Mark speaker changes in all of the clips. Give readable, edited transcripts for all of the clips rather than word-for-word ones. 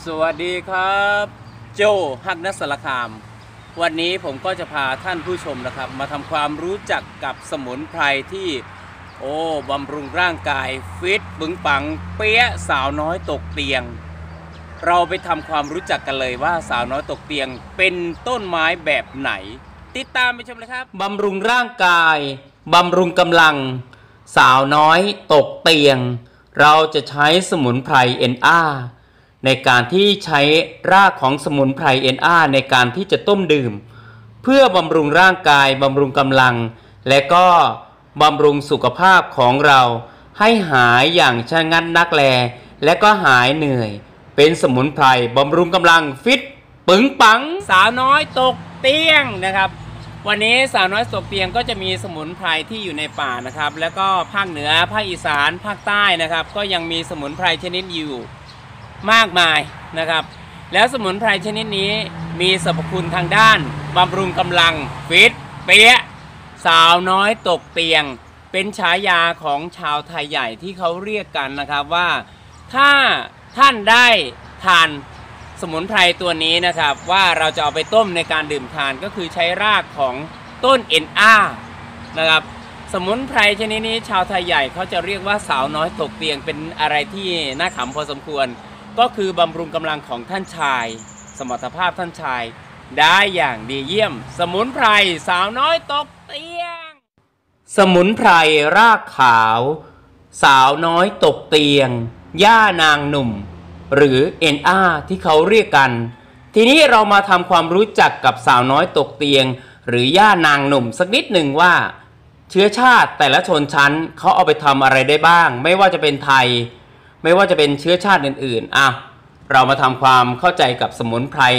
Speaker 1: สวัสดีครับโจฮักนัสสารคามวันนี้ผมก็จะพาท่านผู้ชมนะครับมาทำความรู้จักกับสมุนไพรที่บำรุงร่างกายฟิตปึงปังเปี้ยสาวน้อยตกเตียงเราไปทำความรู้จักกันเลยว่าสาวน้อยตกเตียงเป็นต้นไม้แบบไหนติดตามไปชมเลยครับบำรุงร่างกายบำรุงกำลังสาวน้อยตกเตียงเราจะใช้สมุนไพร NR ในการที่ใช้รากของสมุนไพร NR ในการที่จะต้มดื่มเพื่อบำรุงร่างกายบำรุงกำลังและก็บำรุงสุขภาพของเราให้หายอย่างชะงัดนักแลและก็หายเหนื่อยเป็นสมุนไพรบำรุงกำลังฟิตปึงปังสาวน้อยตกเตียงนะครับวันนี้สาวน้อยตกเตียงก็จะมีสมุนไพรที่อยู่ในป่านะครับแล้วก็ภาคเหนือภาคอีสานภาคใต้นะครับก็ยังมีสมุนไพรชนิดอยู่มากมายนะครับแล้วสมุนไพรชนิดนี้มีสรรพคุณทางด้านบำรุงกำลังฟิตเปี้ยสาวน้อยตกเตียงเป็นฉายาของชาวไทยใหญ่ที่เขาเรียกกันนะครับว่าถ้าท่านได้ทานสมุนไพรตัวนี้นะครับว่าเราจะเอาไปต้มในการดื่มทานก็คือใช้รากของต้น NR นะครับสมุนไพรชนิดนี้ชาวไทยใหญ่เขาจะเรียกว่าสาวน้อยตกเตียงเป็นอะไรที่น่าขำพอสมควรก็คือบำรุงกำลังของท่านชายสมรรถภาพท่านชายได้อย่างดีเยี่ยมสมุนไพรสาวน้อยตกเตียงสมุนไพรรากขาวสาวน้อยตกเตียงย่านางหนุ่มหรือ NR ที่เขาเรียกกันทีนี้เรามาทำความรู้จักกับสาวน้อยตกเตียงหรือย่านางหนุ่มสักนิดหนึ่งว่าเชื้อชาติแต่ละชนชั้นเขาเอาไปทำอะไรได้บ้างไม่ว่าจะเป็นไทยไม่ว่าจะเป็นเชื้อชาติอื่นๆเรามาทำความเข้าใจกับสมุนไพร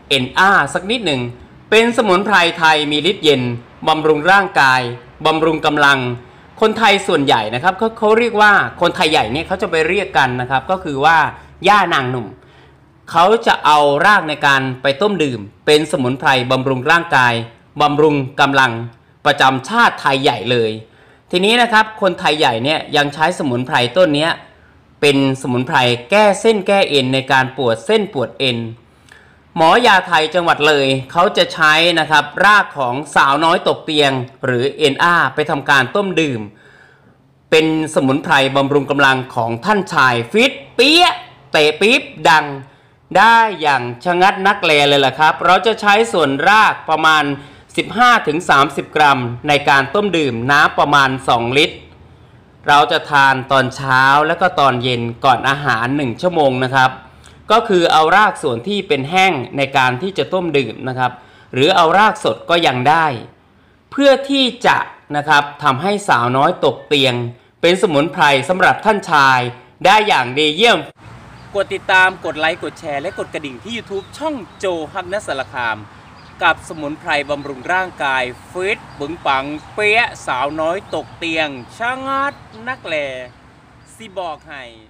Speaker 1: NR สักนิดหนึ่งเป็นสมุนไพรไทยมีฤทธิ์เย็นบำรุงร่างกายบำรุงกำลังคนไทยส่วนใหญ่นะครับเขาเรียกว่าคนไทยใหญ่เนี่ยเขาจะไปเรียกกันนะครับก็คือว่าย่านางหนุ่มเขาจะเอารากในการไปต้มดื่มเป็นสมุนไพรบำรุงร่างกายบำรุงกำลังประจำชาติไทยใหญ่เลยทีนี้นะครับคนไทยใหญ่เนี่ยยังใช้สมุนไพรต้นนี้เป็นสมุนไพรแก้เส้นแก้เอ็นในการปวดเส้นปวดเอ็นหมอยาไทยจังหวัดเลยเขาจะใช้นะครับรากของสาวน้อยตกเตียงหรือ NR ไปทำการต้มดื่มเป็นสมุนไพรบำรุงกำลังของท่านชายฟิตเปี้ยเตะปี๊บดังได้อย่างชะงัดนักแลเลยล่ะครับเราจะใช้ส่วนรากประมาณ 15-30 กรัมในการต้มดื่มน้ำประมาณ2ลิตรเราจะทานตอนเช้าและก็ตอนเย็นก่อนอาหาร1ชั่วโมงนะครับก็คือเอารากส่วนที่เป็นแห้งในการที่จะต้มดื่มนะครับหรือเอารากสดก็ยังได้เพื่อที่จะนะครับทำให้สาวน้อยตกเตียงเป็นสมุนไพรสำหรับท่านชายได้อย่างดีเยี่ยมกดติดตามกดไลค์กดแชร์และกดกระดิ่งที่ YouTube ช่องโจฮักนัสสารคามกับสมุนไพรบำรุงร่างกายฟิตปึงปังเปี้ยสาวน้อยตกเตียงชะงัดนักแลสิบอกให้